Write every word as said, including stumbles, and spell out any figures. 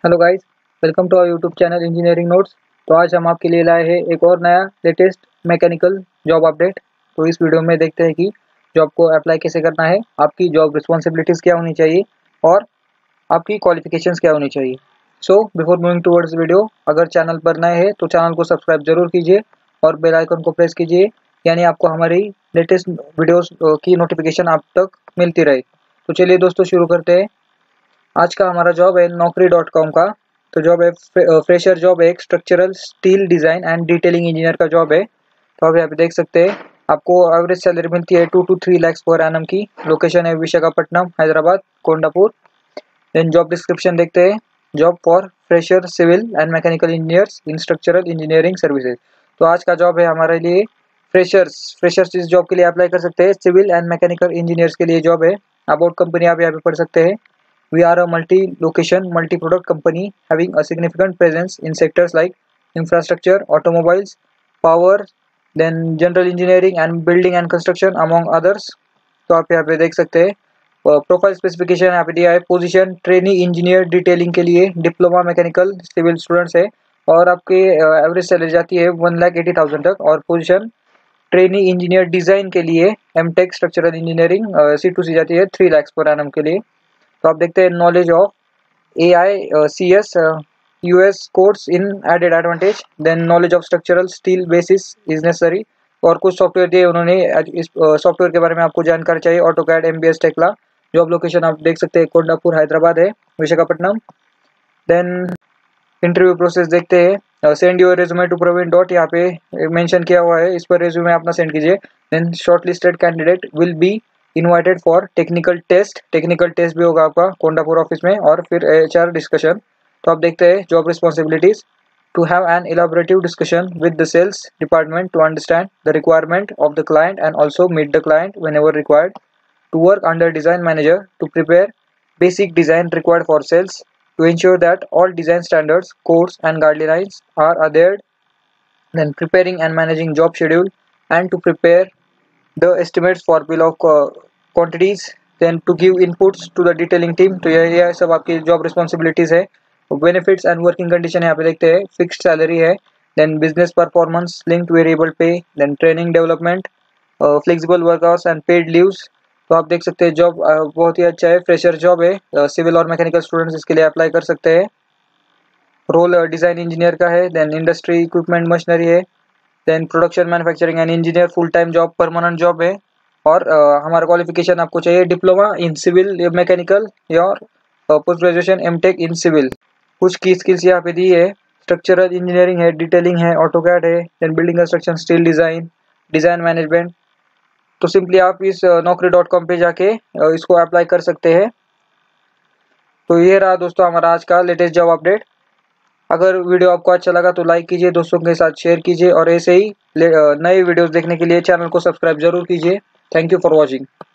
Hello guys, welcome to our YouTube channel engineering notes. तो आज हम आपके लिए लाए हैं एक और नया लेटेस्ट मैकेनिकल जॉब अपडेट। तो इस वीडियो में देखते हैं कि जॉब को अप्लाई कैसे करना है, आपकी जॉब रिस्पॉन्सिबिलिटीज़ क्या होनी चाहिए और आपकी क्वालिफिकेशंस क्या होनी चाहिए। So before moving towards video, अगर चैनल पर नए हैं तो चैनल को सब्सक्राइब जरूर कीजिए और बेल आइकन को प्रेस कीजिए, यानी आपको हमारी लेटेस्ट वीडियोस की नोटिफिकेशन आप तक मिलती रहे। तो चलिए दोस्तों, शुरू करते हैं। आज का हमारा जॉब है नौकरी डॉट कॉम का। तो जॉब है फ्रेशर जॉब है, एक structural steel design and detailing engineer का जॉब है। तो आप यहाँ पे देख सकते हैं, आपको एवरेज सैलरी मिलती है to to three lakhs per annum की। लोकेशन है Visakhapatnam, Hyderabad, Kondapur. Then job description देखते हैं। Job for fresher civil and mechanical engineers in structural engineering services. तो आज का जॉब है हमारे लिए फ्रेशर्स फ्रेशर्स इस जॉब के लिए अप्लाई कर सकते हैं। सिविल एंड मैकेनिकल इंजीनियर्स के लिए जॉब है। अबाउट कंपनी आप यहाँ पे पढ़ सकते हैं। We are a multi-location, multi-product company having a significant presence in sectors like infrastructure, automobiles, power, then general engineering and building and construction among others। तो आप यहाँ पे देख सकते हैं। प्रोफाइल स्पेसिफिकेशन यहाँ पे दिया है। पोजीशन ट्रेनी इंजीनियर डिटेलिंग के लिए डिप्लोमा मैकेनिकल सिविल स्टूडेंट्स है और आपके एवरेज सैलरी जाती है वन लाख एटी थाउजेंड तक। और पोजीशन ट्रेनी इंजीनियर डिज़ाइन के लिए M tech structural engineering C to C जाती है थ्री लैक्स पर एनम के लिए। तो आप देखते हैं knowledge of A I C S U S codes in added advantage, then knowledge of structural steel basis is necessary. और कुछ सॉफ्टवेयर दिए उन्होंने, इस सॉफ्टवेयर के बारे में आपको जानकारी चाहिए। AutoCAD, M B S, Tekla. Job location आप देख सकते हैं कोंडापुर, हैदराबाद है, विशाखापट्टनम। देन इंटरव्यू प्रोसेस देखते हैं। Send your resume to Praveen dot, यहाँ पे मेंशन किया हुआ है, इस पर रेज्यूमे अपना सेंड कीजिए। Then shortlisted candidate will be invited for technical test. Technical test भी होगा आपका कोंडापुर ऑफिस में, और फिर एच आर डिस्कशन। तो आप देखते हैं job responsibilities. To have an elaborative discussion with the sales department to understand the requirement of the client and also meet the client whenever required. To work under design manager to prepare basic design required for sales. To ensure that all design standards, codes and guidelines are adhered. Then preparing and managing job schedule and to prepare the estimates for bill of uh, quantities, then to give inputs to the detailing team। तो ये ये सब आपकी job responsibilities है। Benefits and working condition यहाँ पे देखते हैं। फिक्स्ड सैलरी है, then business performance linked variable pay, then training development, flexible work hours and paid leaves. तो आप देख सकते हैं जॉब uh, बहुत ही अच्छा है। फ्रेशर जॉब है, सिविल uh, और मैकेनिकल स्टूडेंट्स इसके लिए अप्लाई कर सकते हैं। रोल डिज़ाइन इंजीनियर का है। देन इंडस्ट्री इक्विपमेंट मशीनरी है। Then production manufacturing and engineer, full time job, permanent job है। और uh, हमारा क्वालिफिकेशन आपको चाहिए डिप्लोमा इन सिविल मैकेनिकल या post graduation M tech in civil. कुछ की स्किल्स यहाँ पे दी है। स्ट्रक्चरल इंजीनियरिंग है, डिटेलिंग है, ऑटोकैड है, then building construction, steel design, design management. तो सिंपली आप इस नौकरी डॉट कॉम पे जाके uh, इसको अप्लाई कर सकते हैं। तो ये रहा दोस्तों हमारा आज का लेटेस्ट जॉब अपडेट। अगर वीडियो आपको अच्छा लगा तो लाइक कीजिए, दोस्तों के साथ शेयर कीजिए और ऐसे ही नए वीडियोस देखने के लिए चैनल को सब्सक्राइब जरूर कीजिए। Thank you for watching.